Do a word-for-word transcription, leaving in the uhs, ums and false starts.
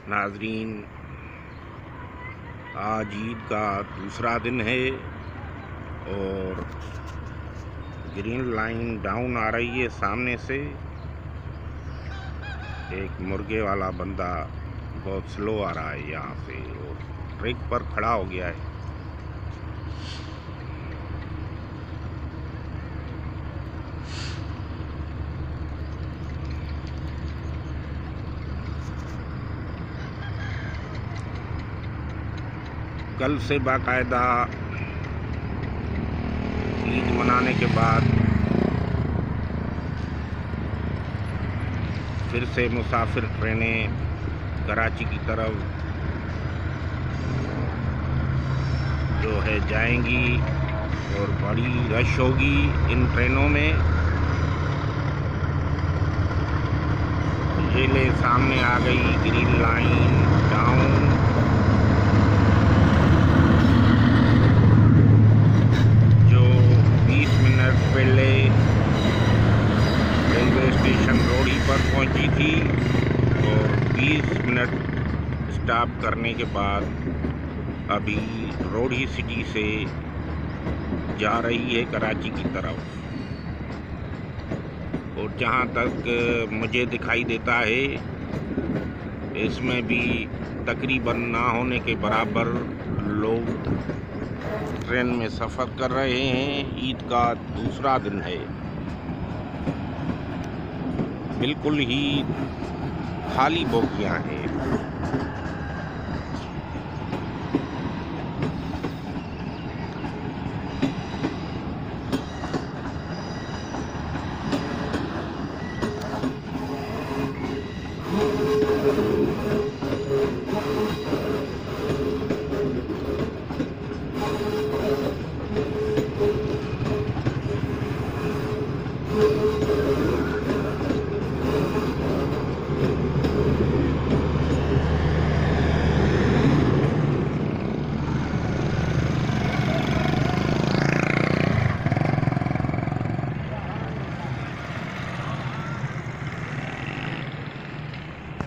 नाजरीन, आज ईद का दूसरा दिन है और ग्रीन लाइन डाउन आ रही है। सामने से एक मुर्गे वाला बंदा बहुत स्लो आ रहा है यहाँ से और ब्रेक पर खड़ा हो गया है। कल से बाकायदा ईद मनाने के बाद फिर से मुसाफिर ट्रेनें कराची की तरफ जो है जाएंगी और बड़ी रश होगी इन ट्रेनों में। ये ले सामने आ गई ग्रीन लाइन डाउन। पहले रेलवे स्टेशन रोडी पर पहुंची थी और बीस मिनट स्टॉप करने के बाद अभी रोडी सिटी से जा रही है कराची की तरफ। और जहां तक मुझे दिखाई देता है इसमें भी तकरीबन ना होने के बराबर लोग ट्रेन में सफ़र कर रहे हैं। ईद का दूसरा दिन है, बिल्कुल ही खाली बोगियां हैं।